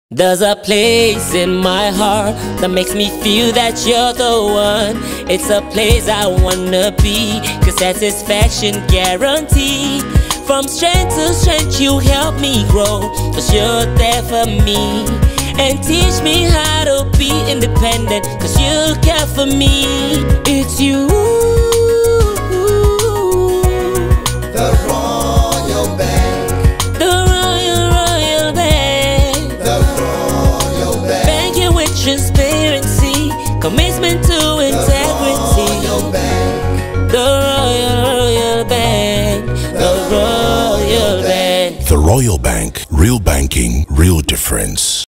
There's a place in my heart that makes me feel that you're the one. It's a place I wanna be, 'cause satisfaction guaranteed. From strength to strength you help me grow, 'cause you're there for me. And teach me how to be independent, 'cause you care for me. It's you. The Royal Bank. The Royal Bank. The Royal Bank. Banking with transparency, commitment to integrity. The Royal Bank. The Royal Bank. The Royal Bank. The Royal Bank. Real banking, real difference.